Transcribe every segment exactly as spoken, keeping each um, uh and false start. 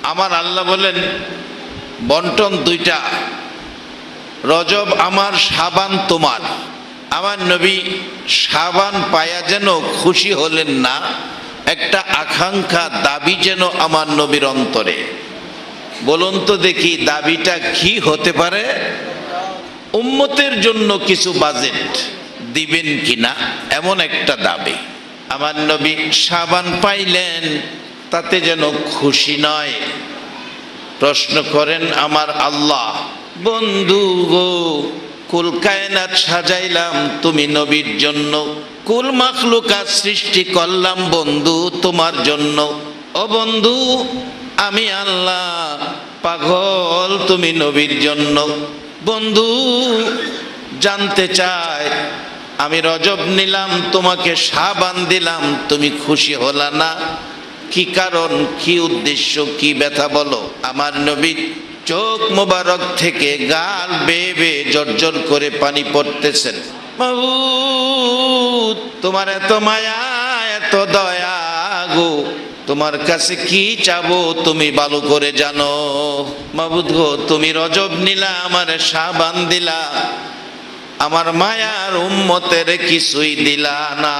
আমার আল্লাহ বলেন বন্টন দুইটা, রজব আমার, শাবান তোমার। আমার নবী শাবান পায়া যেন খুশি হলেন না, একটা আকাঙ্ক্ষা দাবি যেন আমার নবীর অন্তরে। বলুন তো দেখি দাবিটা কি হতে পারে? উম্মতের জন্য কিছু বাজেট দিবেন কিনা, এমন একটা দাবি। আমার নবী শাবান পাইলেন, তাতে যেন খুশি নয়। প্রশ্ন করেন আমার আল্লাহ, বন্ধু গো, কুল কায়নাত সাজাইলাম তুমি নবীর জন্য, কুল মাখলুকাত সৃষ্টি করলাম বন্ধু তোমার জন্য। ও বন্ধু, আমি আল্লাহ পাগল তুমি নবীর জন্য। বন্ধু জানতে চায়, আমি রজব নিলাম, তোমাকে শাবান দিলাম, তুমি খুশি হলা না, কি কারণ, কি উদ্দেশ্য, কি ব্যথা বলো? আমার নবীর চোখ মোবারক থেকে গাল বেয়ে বেয়ে জর্জর করে পানি পড়তেছেন। মাবুদ, তোমার এত মায়া, এত দয়া গো, তোমার কাছে কি চাবো তুমি ভালো করে জানো। মাবুদ গো, তুমি রজব নিলা, আমার শাবান দিলা, আমার মায়ার উম্মতের কিছুই দিলা না।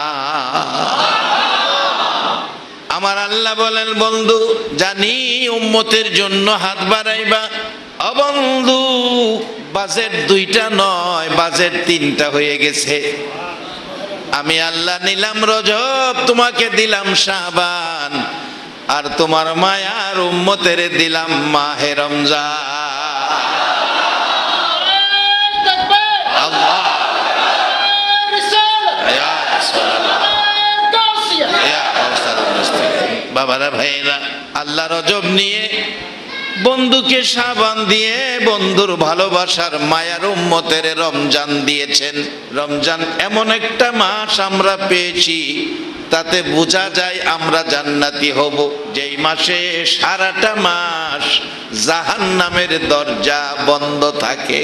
আমার আল্লাহ বলেন বন্ধু, জানি উম্মতের জন্য হাত বাড়াইবা। ও বন্ধু, বাজেট দুইটা নয়, বাজেট তিনটা হয়ে গেছে। আমি আল্লাহ নিলাম রজব, তোমাকে দিলাম শাবান, আর তোমার মায়ার উম্মতের দিলাম মাহে রমজান। আল্লাহ বাবারা ভাইরা, আল্লাহ রজব নিয়ে বন্ধুকে শাবান দিয়ে বন্ধুর ভালোবাসার মায়ার উম্মতের রমজান দিয়েছেন। রমজান এমন একটা মাস আমরা পেয়েছি, তাতে বোঝা যায় আমরা জান্নাতি হব। যেই মাসে সারাটা মাস জাহান্নামের দরজা বন্ধ থাকে,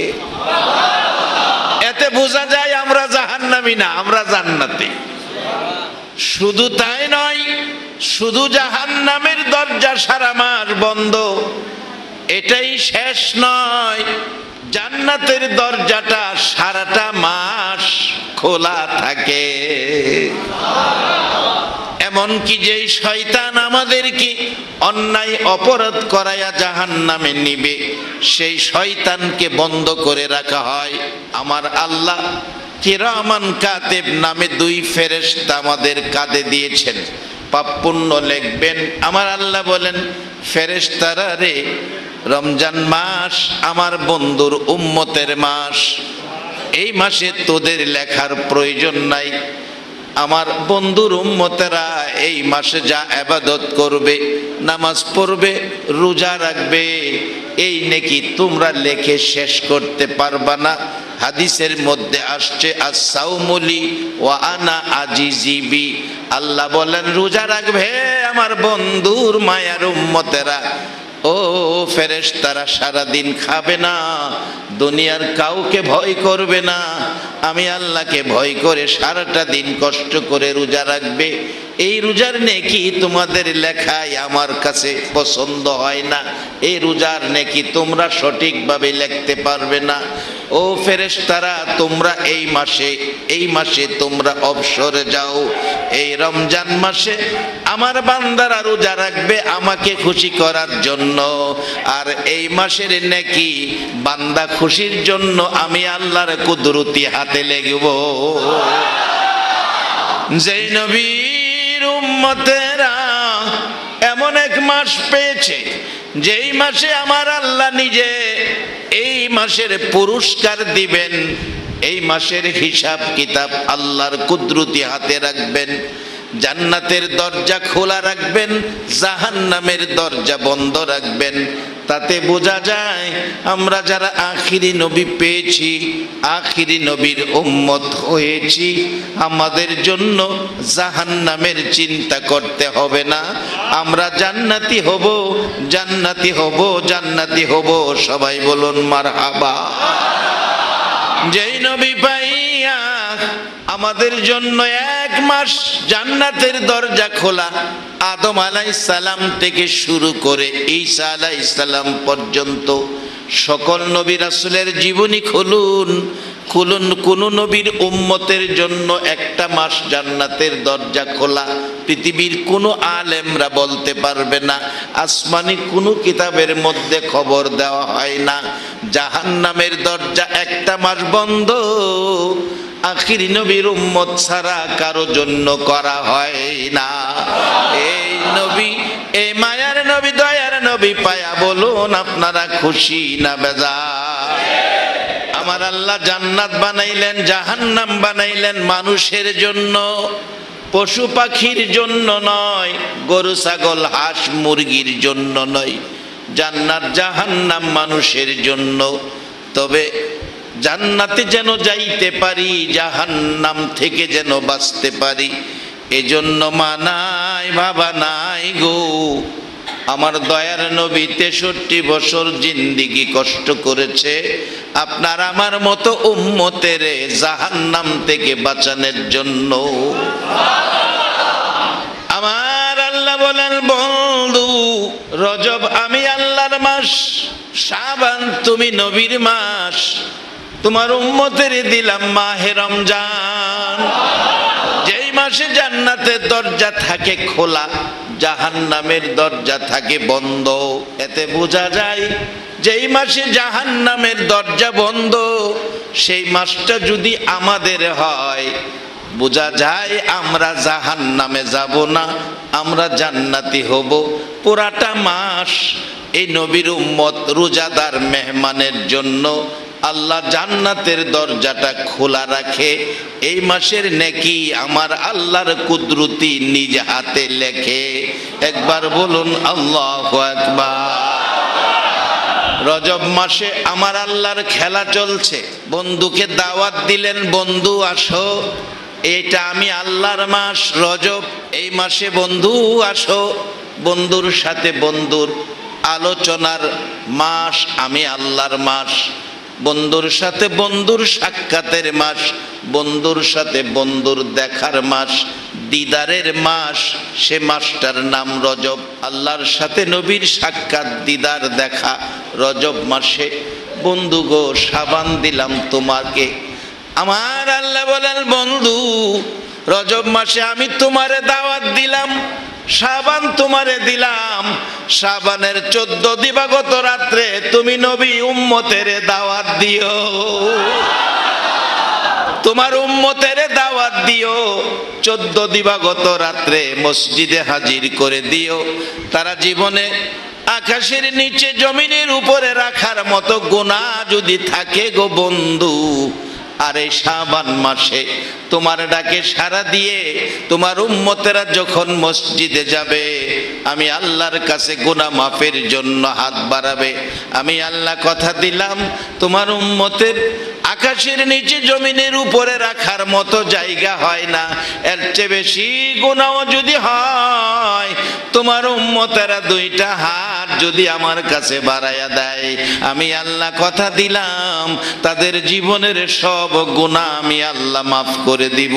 এতে বোঝা যায় আমরা জাহান্নামী না, আমরা জান্নাতি। শুধু তাই নয়, শুধু জাহান্নামের দরজা সারা মাস বন্ধ, এটাই শেষ নয়, জান্নাতের দরজাটা সারাটা মাস খোলা থাকে। এমনকি যেই শয়তান আমাদেরকে অন্যায় অপরাধ করায়া জাহান্নামে নিবে, সেই শয়তানকে বন্ধ করে রাখা হয়। আমার আল্লাহ কিরামান কাতিব নামে দুই ফেরেশতা আমাদের কাঁধে দিয়েছেন, পাপ পুণ্য লিখবেন। আমার আল্লাহ বলেন, ফেরেশতারা রে, রমজান মাস আমার বন্ধুর উম্মতের মাস, এই মাসে তোদের লেখার প্রয়োজন নাই। আমার বন্ধুর উম্মতেরা এই মাসে যা ইবাদত করবে, নামাজ পড়বে, রোজা রাখবে, এই নেকি তোমরা লেখে শেষ করতে পারবা না। হাদিসের মধ্যে আসছে, আস-সাওমুলি ওয়া আনা আজিজিবি, আল্লাহ বলেন রোজা রাখবে আমার বন্ধুর মায়ার উম্মতেরা। ও ফেরেশতারা সারাদিন খাবে না, দুনিয়ার কাউকে ভয় করবে না, আমি আল্লাহকে ভয় করে সারাটা দিন কষ্ট করে রোজা রাখবে। এই রোজার নেকি তোমাদের লেখায় আমার কাছে পছন্দ হয় না, এই রোজার নেকি তোমরা সঠিকভাবে লিখতে পারবে না। ও ফেরেশতারা, তোমরা এই মাসে এই মাসে তোমরা অবসরে যাও। এই রমজান মাসে আমার বান্দারা রোজা রাখবে আমাকে খুশি করার জন্য, আর এই মাসের নেকি বান্দা খুশির জন্য আমি আল্লাহর কুদরতি হাতে লেগব। যেই নবীর উম্মতেরা এমন এক মাস পেয়েছে, যেই মাসে আমার আল্লাহ নিজে এই মাসের পুরস্কার দিবেন, এই মাসের হিসাব কিতাব আল্লাহর কুদরতি হাতে রাখবেন। জান্নাতের দরজা খোলা রাখবেন, জাহান্নামের দরজা বন্ধ রাখবেন। তাতে বোঝা যায় আমরা যারা আখিরি নবী পেয়েছি, আখিরি নবীর উম্মত হয়েছি, আমাদের জন্য জাহান্নামের চিন্তা করতে হবে না। আমরা জান্নাতি হব, জান্নাতি হব, জান্নাতি হব। সবাই বলুন মারহাবা। যেই নবী পাইয়া আমাদের জন্য এক মাস জান্নাতের দরজা খোলা। আদম আলাইহিস সালাম থেকে শুরু করে ঈসা আলাইহিস সালাম পর্যন্ত সকল নবী রাসূলের জীবনী খুলুন, খুলুন, কোন নবীর উম্মতের জন্য একটা মাস জান্নাতের দরজা খোলা পৃথিবীর কোনো আলেমরা বলতে পারবে না। আসমানি কোনো কিতাবের মধ্যে খবর দেওয়া হয় না জাহান্নামের দরজা একটা মাস বন্ধ আখিরি নবীর উম্মত ছাড়া কারো জন্য করা হয় না। এই নবী, এই মায়ার নবী, দয়ার নবী পায়া বলুন আপনারা খুশি না বেজার? আমার আল্লাহ জান্নাত বানাইলেন, জাহান্নাম বানাইলেন মানুষের জন্য, পশু পাখির জন্য নয়, গরু ছাগল হাঁস মুরগির জন্য নয়। জান্নাত জাহান্নাম মানুষের জন্য। তবে জান্নাতে যেন যাইতে পারি, জাহান্নাম থেকে যেন বাঁচতে পারি, এজন্য মানাই বাবা নাই গো। আমার দয়ার নবী তেষট্টি বছর জিন্দিগি কষ্ট করেছে আপনার আমার মতো উম্মতের জাহান্নাম থেকে বাঁচানোর জন্য। আমার আল্লাহ বলেন, বন্ধু রজব আমি আল্লাহর মাস, শাবান তুমি নবীর মাস, তোমার উম্মতের দিলাম মাহে রমজান। যেই মাসে জান্নাতের দরজা থাকে খোলা, জাহান্নামের দরজা থাকে বন্ধ। এতে বোঝা যায় যেই মাসে জাহান্নামের দরজা বন্ধ, সেই মাসটা যদি আমাদের হয়, বোঝা যায় আমরা জাহান্নামে যাব না, আমরা জান্নাতি হব। পুরাটা মাস এই নবীর উম্মত রোজাদার মেহমানের জন্য আল্লাহ জান্নাতের দরজাটা খোলা রাখে। এই মাসের নেকি আমার আল্লাহর কুদরতি নিজ হাতে লেখে। একবার বলুন আল্লাহু আকবার। রজব মাসে আমার আল্লাহর খেলা চলছে। বন্ধুকে দাওয়াত দিলেন, বন্ধু আসো, এটা আমি আল্লাহর মাস রজব, এই মাসে বন্ধু আসো। বন্ধুর সাথে বন্ধুর আলোচনার মাস আমি আল্লাহর মাস। বন্ধুর সাথে বন্ধুর সাক্ষাতের মাস, বন্ধুর সাথে বন্ধুর দেখার মাস, দিদারের মাস, সে মাসটার নাম রজব। আল্লাহর সাথে নবীর সাক্ষাৎ, দিদার, দেখা রজব মাসে। বন্ধু গো সাবান দিলাম তোমাকে। আমার আল্লাহ বলেন, বন্ধু রজব মাসে আমি তোমারে দাওয়াত দিলাম, শাবান তোমারে দিলাম। শাবানের চোদ্দ দিবাগত রাত্রে তুমি নবী উম্মতের দাওয়াত দিও, তোমার উম্মতের দাওয়াত দিও। চোদ্দ দিবাগত রাত্রে মসজিদে হাজির করে দিও। তারা জীবনে আকাশের নিচে জমিনের উপরে রাখার মতো গুনাহ যদি থাকে গো বন্ধু, আর এই শাবান মাসে তোমার ডাকে সাড়া দিয়ে তোমার উম্মতেরা যখন মসজিদে যাবে, আমি আল্লাহর কাছে গুনাহ মাফের জন্য হাত বাড়াবে। আমি আল্লাহ কথা দিলাম তোমার উম্মতের আকাশের নিচে জমিনের উপরে রাখার মতো জায়গা হয় না, এর চেয়ে বেশি গুনাহ যদি হয়, তোমার উম্মতেরা দুইটা হাত যদি আমার কাছে বাড়াইয়া দেয়, আমি আল্লাহ কথা দিলাম তাদের জীবনের সব গুনাহ আমি আল্লাহ মাফ করে দিব।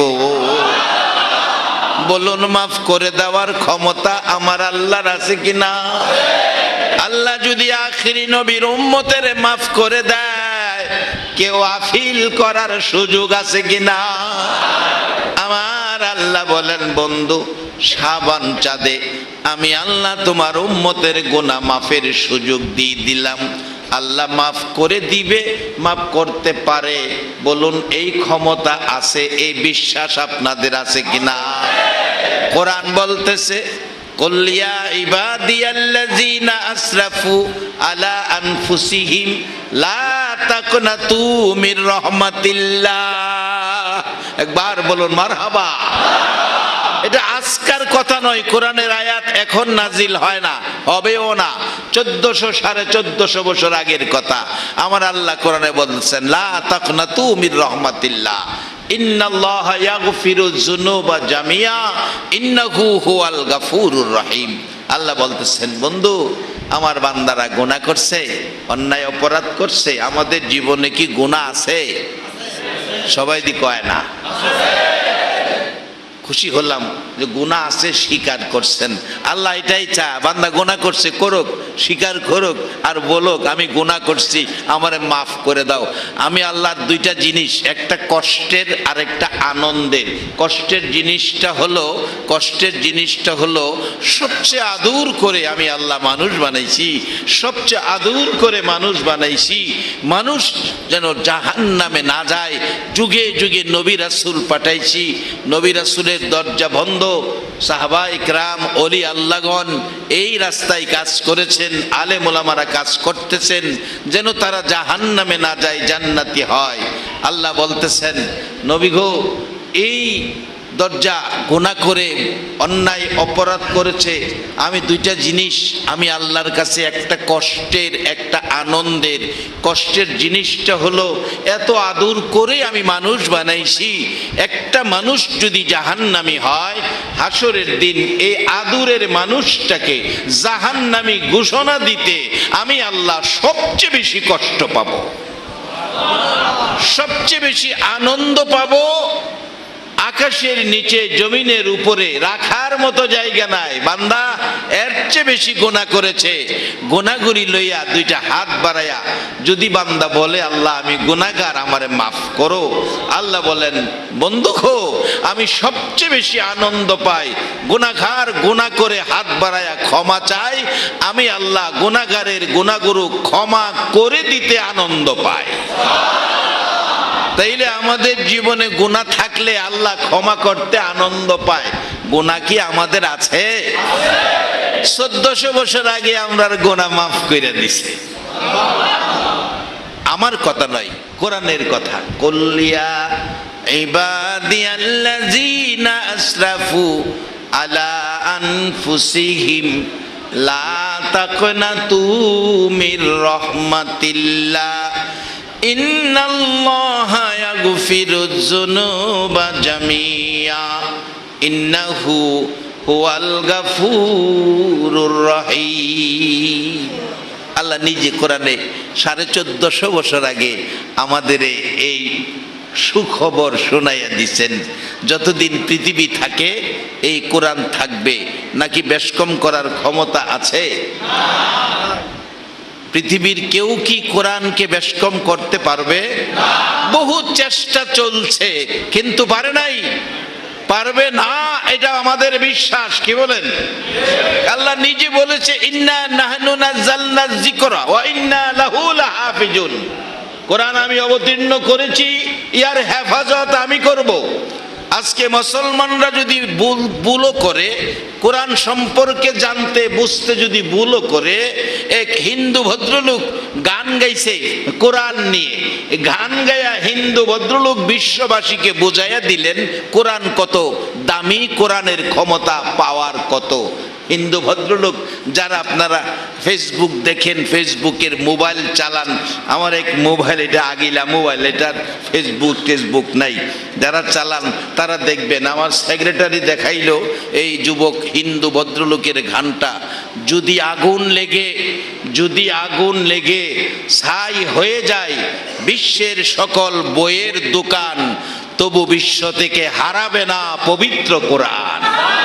বলুন মাফ করে দেওয়ার ক্ষমতা আমার আল্লাহর আছে কিনা? আল্লাহ যদি আখিরি নবীর উম্মতের মাফ করে দেয়, কেউ আফিল করার সুযোগ আছে কিনা? আমার আল্লাহ বলেন, বন্ধু শাবান চাঁদে আমি আল্লাহ তোমার উম্মতের গুনাহ মাফের সুযোগ দিয়ে দিলাম। আল্লাহ মাফ করে দিবে, মাফ করতে পারে। বলুন এই ক্ষমতা আছে, এই বিশ্বাস আপনাদের আছে কিনা? কোরআন বলতেছে, কুল ইয়া ইবাদিয়াল্লাযীনা আসরাফু আলা আনফুসিহিম লা তাকনাতু মির রাহমাতিল্লাহ। একবার বলুন মারহাবা। এটা আজকার কথা নয়, কোরআনের আয়াত এখন নাজিল হয় না, হবেও না। চোদ্দশো সাড়ে চোদ্দশো বছর আগের কথা। আমার আল্লাহ কোরআনে বলছেন, লা তাকনাতু মির রাহমাতিল্লাহ, ইন্নাল্লাহা ইয়াগফিরুয যুনুবা জামিয়া ইন্নাহু হুয়াল গাফুরুর রহিম। আল্লাহ বলতেছেন, বন্ধু আমার বান্দারা গুনাহ করছে, অন্যায় অপরাধ করছে। আমাদের জীবনে কি গুনাহ আছে? সবাই দি কয় না। খুশি হলাম যে গুনাহ আছে, স্বীকার করছেন। আল্লাহ এটাই চা, বান্দা গুনাহ করছে করুক, স্বীকার করুক আর বলুক আমি গুনাহ করছি, আমারে মাফ করে দাও। আমি আল্লাহর দুইটা জিনিস, একটা কষ্টের আর একটা আনন্দের। কষ্টের জিনিসটা হলো কষ্টের জিনিসটা হলো সবচেয়ে আদর করে আমি আল্লাহ মানুষ বানাইছি, সবচেয়ে আদর করে মানুষ বানাইছি, মানুষ যেন জাহান্নামে না যায়। যুগে যুগে নবী রাসূল পাঠাইছি, নবী রাসূলের দরজা বন্ধ, সাহাবা ইকরাম ওলি আল্লাহগণ এই রাস্তায় কাজ করেছেন, আলেম ওলামারা কাজ করতেছেন যেন তারা জাহান্নামে না যায়, জান্নাতি হয়। আল্লাহ বলতেছেন নবী গো, এই দরজা গুনাহ করে অন্যায় অপরাধ করেছে, আমি দুইটা জিনিস আমি আল্লাহর কাছে, একটা কষ্টের একটা আনন্দের। কষ্টের জিনিসটা হলো এত আদর করে আমি মানুষ বানাইছি, একটা মানুষ যদি জাহান্নামী হয় হাসরের দিন এই আদরের মানুষটাকে জাহান্নামী ঘোষণা দিতে আমি আল্লাহ সবচেয়ে বেশি কষ্ট পাবো, সবচেয়ে বেশি আনন্দ পাবো। আকাশের নিচে জমিনের উপরে রাখার মতো জায়গা নাই। বান্দা এর চেয়ে বেশি গুনাহ করেছে, গুনাহগুলি লইয়া দুইটা হাত বাড়াইয়া যদি বান্দা বলে আল্লাহ আমি গুনাহগার, আমারে মাফ করো, আল্লাহ বলেন বন্ধু গো, আমি সবচেয়ে বেশি আনন্দ পাই গুনাহগার গুনাহ করে হাত বাড়াইয়া ক্ষমা চাই, আমি আল্লাহ গুনাহগারের গুনাহগুলো ক্ষমা করে দিতে আনন্দ পাই। তাইলে আমাদের জীবনে গুনাহ থাকলে আল্লাহ ক্ষমা করতে আনন্দ পায়। গুনাহ কি আমাদের আছে? চোদ্দশো বছর আগে আমরা গুনাহ মাফ করে দিছে। আমার কথা নয়, কোরআনের কথা। কুল্লিয়া ইবাদিয়াল্লাযীনা আসরাফু আলা আনফুসিহিম লা তাকনাতু মির রাহমাতিল্লাহ ইন্নাল্লাহা ইয়াগফিরুয যুনুবা জামিয়া ইন্নাহু হুয়াল গাফুরুর রহিম। আল্লাহ নিজে কোরআনে সাড়ে চোদ্দশো বছর আগে আমাদের এই সুখবর শোনাইয়া দিচ্ছেন, যতদিন পৃথিবী থাকে এই কোরআন থাকবে। নাকি বেশকম করার ক্ষমতা আছে? পৃথিবীর কেউ কি কোরআনকে বেশকম করতে পারবে? বহু চেষ্টা চলছে কিন্তু পারে নাই, পারবে না, এটা আমাদের বিশ্বাস। কি বলেন? আল্লাহ নিজে বলেছে ইন্না নাহনু নাযালনা যিকরা ওয়া ইন্না লাহু লাহাফিজুন। কোরআন আমি অবতীর্ণ করেছি, ইয়ার হেফাজত আমি করব। আজকে মুসলমানরা যদি ভুল ভুলও করে, কোরআন সম্পর্কে জানতে বুঝতে যদি ভুলও করে, এক হিন্দু ভদ্রলোক গান গাইছে কোরআন নিয়ে, গান গায়া হিন্দু ভদ্রলোক বিশ্ববাসীকে বুঝাইয়া দিলেন কোরআন কত দামি, কোরআনের ক্ষমতা পাওয়ার কত। হিন্দু ভদ্রলোক যারা আপনারা ফেসবুক দেখেন, ফেসবুকের মোবাইল চালান, আমার এক মোবাইল, এটা আগিলা মোবাইল, এটার ফেসবুক টেসবুক নাই, যারা চালান তারা দেখবেন আমার সেক্রেটারি দেখাইলো এই যুবক হিন্দু ভদ্রলোকের গানটা। যদি আগুন লেগে যদি আগুন লেগে ছাই হয়ে যায় বিশ্বের সকল বইয়ের দোকান, তবু বিশ্ব থেকে হারাবে না পবিত্র কোরআন।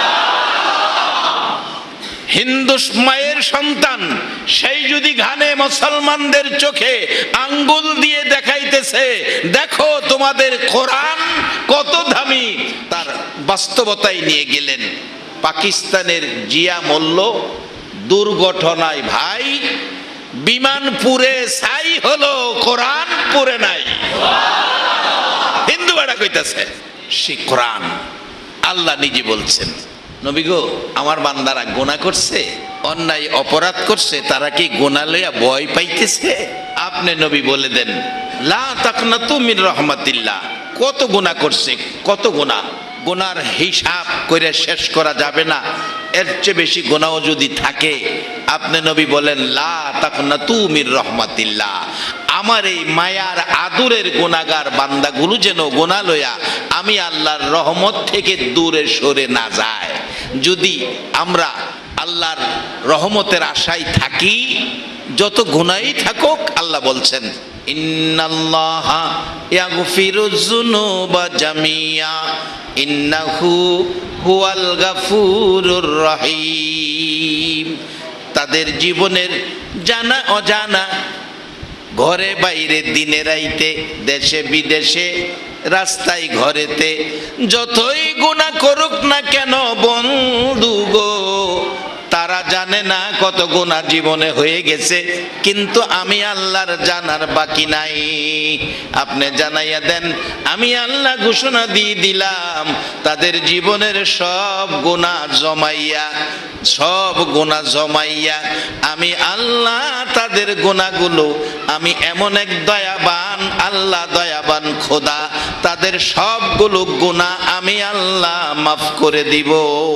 হিন্দু মায়ের সন্তান সেই যদি গানে মুসলমানদের চোখে আঙ্গুল দিয়ে দেখাইতেছে দেখো তোমাদের কোরআন কত দামি, তার বাস্তবতায় নিয়ে গেলেন। পাকিস্তানের জিয়া মল্ল দুর্ঘটনায় ভাই বিমান পুড়ে ছাই হলো, কোরআন পুড়ে নাই। হিন্দু বেড়া কইতাছে সে কোরআন। আল্লাহ নিজে বলছেন নবী গো, আমার বান্দারা গুনাহ করছে, অন্যায় অপরাধ করছে, তারা কি গুনাহ লইয়া ভয় পাইতেছে? আপনি নবী বলে দেন লা তাকনাতু মির রাহমাতিল্লাহ। কত গুনাহ করছে, কত গুনাহ, গুনার হিসাব করে শেষ করা যাবে না। এর চেয়ে বেশি গুনাহ যদি থাকে আপনি নবী বলেন লা তাকনাতু মির রাহমাতিল্লাহ। আমার এই মায়ার আদরের গুনাহগার বান্দাগুলো যেন গুনাহ লইয়া আমি আল্লাহর রহমত থেকে দূরে সরে না যায়। যদি আমরা আল্লাহর রহমতের আশায় থাকি, যত গুনাহই থাকুক আল্লাহ বলছেন ইন্নাল্লাহা ইয়াগফিরুয যুনুবা জামিয়া ইন্নাহু হুয়াল গাফুরুর রহিম। তাদের জীবনের জানা অজানা, ঘরে বাইরে, দিনে রাইতে, দেশে বিদেশে, রাস্তায় ঘরেতে যতই গুনাহ করুক না কেন বন্ধু গো, তারা জানে না কত গুনাহ জীবনে হয়ে গেছে, কিন্তু আমি আল্লাহর জানার বাকি নাই। আপনি জানাইয়া দেন, আমি আল্লাহ ঘোষণা দিয়ে দিলাম, তাদের জীবনের সব গুনাহ জমাইয়া, সব গুনাহ জমাইয়া আমি আল্লাহ তাদের গুনাহগুলো, আমি এমন এক দয়াবান আল্লাহ, দয়াবান খোদা, তাদের সবগুলো গুনাহ আমি আল্লাহ মাফ করে দিব।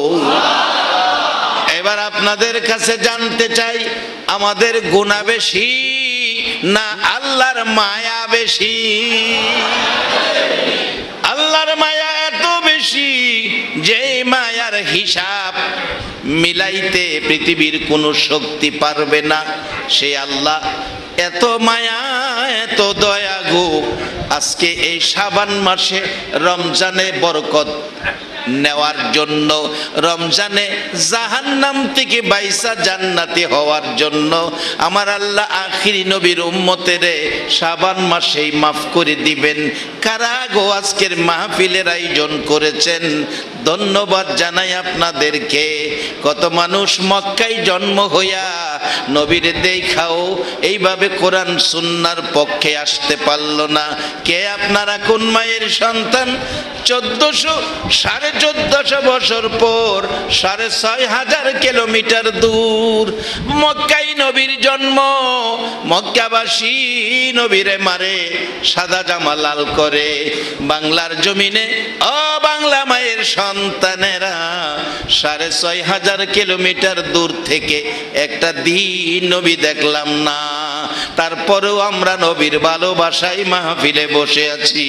এবার আপনাদের কাছে জানতে চাই, আমাদের গুনাহ বেশি না আল্লাহর মায়া বেশি? আল্লাহর মায়া এত বেশি যে মায়ার হিসাব মিলাইতে পৃথিবীর কোনো শক্তি পারবে না। সে আল্লাহ এত মায়া, এত দয়া গো। আজকে এই শাবান মাসে রমজানে বরকত নেওয়ার জন্য, রমজানে জাহান্নাম থেকে বাইসা জান্নাতি হওয়ার জন্য আমার আল্লাহ আখিরি নবীর উম্মতেরে শাবান মাসেই মাফ করে দিবেন। কারা গো আজকের মাহফিলের আয়োজন করেছেন, ধন্যবাদ জানাই আপনাদেরকে। কত মানুষ মক্কায় জন্ম হইয়া নবীর দেখাও এইভাবে কোরআন সুন্নাহর পক্ষে আসতে পারল না। কে আপনারা কোন মায়ের সন্তান? চোদ্দশো সাড়ে চোদ্দশো বছর পর সাড়ে ছয় হাজার কিলোমিটার দূর মক্কায় নবীর জন্ম। মক্কাবাসী নবীরে মারে, সাদা জামা লাল করে। বাংলার জমিনে ও বাংলা মায়ের সন্তানেরা সাড়ে ছয় হাজার কিলোমিটার দূর থেকে একটা দিন নবী দেখলাম না, তারপরেও আমরা নবীর ভালোবাসায় মাহফিলে বসে আছি।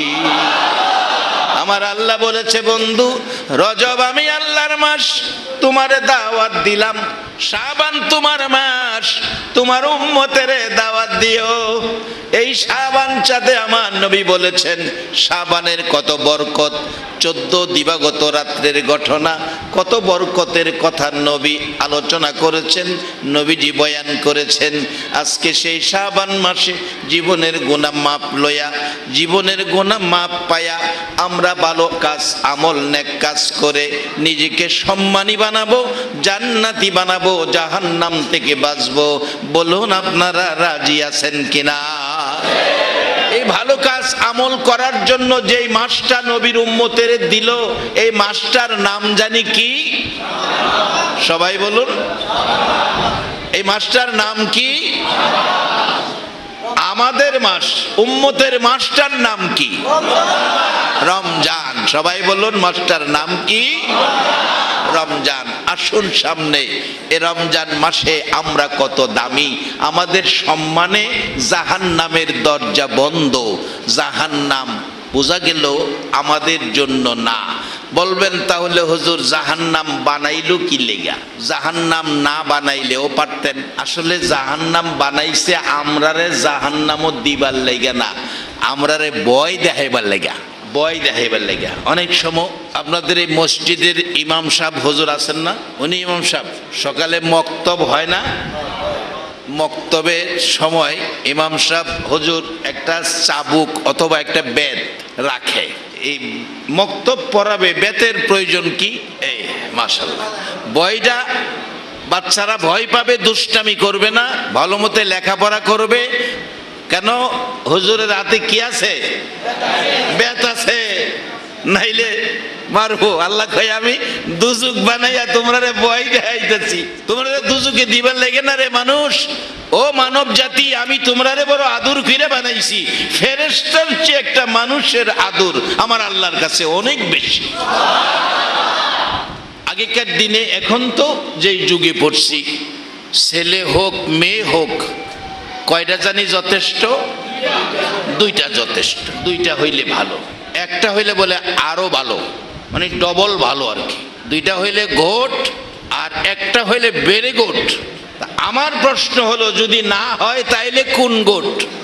আমার আল্লাহ বলেছে, বন্ধু রজব আমি আল্লাহর মাস, তোমারে দাওয়াত দিলাম। শাবান তোমার মাস, তোমার উম্মতের দাওয়াত দিও। এই শাবান চাঁদে আমার নবী বলেছেন শাবানের কত বরকত। চোদ্দ দিবাগত রাত্রের ঘটনা, কত বরকতের কথা নবী আলোচনা করেছেন, নবীজি বয়ান করেছেন। আজকে সেই শাবান মাসে জীবনের গুনাহ মাপ লয়া, জীবনের গুনাহ মাপ পায়া আমরা ভালো কাজ, আমল, নেক কাজ করে নিজেকে সম্মানী বানাবো, জান্নাতি বানাবো, জাহান্নাম থেকে বাঁচবো। বলুন আপনারা রাজি আছেন কিনা? এই ভালো কাজ আমল করার জন্য যেই মাসটা নবীর উম্মতের দিল, এই মাসটার নাম জানি কি? সবাই বলুন, এই মাসটার নাম কি? আমাদের মাস, উম্মতের মাসটার নাম কি? রমজান। সবাই বলুন মাসটার নাম কি? রমজান। আসুন সামনে এ রমজান মাসে আমরা কত দামি, আমাদের সম্মানে জাহান্নামের দরজা বন্ধ। জাহান্নাম বোঝা গেল আমাদের জন্য না। বলবেন তাহলে হুজুর জাহান্নাম বানাইলো কি লেগা? জাহান্নাম না বানাইলেও পারতেন। আসলে জাহান্নাম বানাইছে আমরারে জাহান্নামও দিবার লেগা না, আমরারে ভয় দেখাইবার লেগা, ভয় দেখাইবার লেগা। অনেক সময় আপনাদের এই মসজিদের ইমাম সাহেব হুজুর আছেন না, উনি ইমাম সাহেব সকালে মক্তব হয় না, মক্তবের সময় ইমাম সাহেব হুজুর একটা চাবুক অথবা একটা বেত রাখে। এই মক্তব পড়াবে, বেতের প্রয়োজন কি? এই মাশাআল্লাহ, ভয়টা বাচ্চারা ভয় পাবে, দুষ্টামি করবে না, ভালো মতো লেখাপড়া করবে। কেন? হুজুরের হাতে কি আছে? বেত আছে, নাইলে মারবো। আল্লাহ কয় আমি দুজুক বানাইয়া তোমরা ভয় দেখাইতেছি, তোমরা দুজুকে দিবার লেগে না রে মানুষ। ও মানব জাতি, আমি তোমরা বড় আদর ফিরে বানাইছি। ফেরেশতার চেয়ে একটা মানুষের আদর আমার আল্লাহর কাছে অনেক বেশি। আগেকার দিনে, এখন তো যেই যুগে পড়ছি, ছেলে হোক মেয়ে হোক, কয়টা জানি যথেষ্ট? দুইটা যথেষ্ট। দুইটা হইলে ভালো, একটা হইলে বলে আরো ভালো, মানে ডবল ভালো আর কি। দুইটা হইলে গোট, আর একটা হইলে বেড়ে গোট। আমার প্রশ্ন হলো, যদি না হয় তাইলে কোন গোট?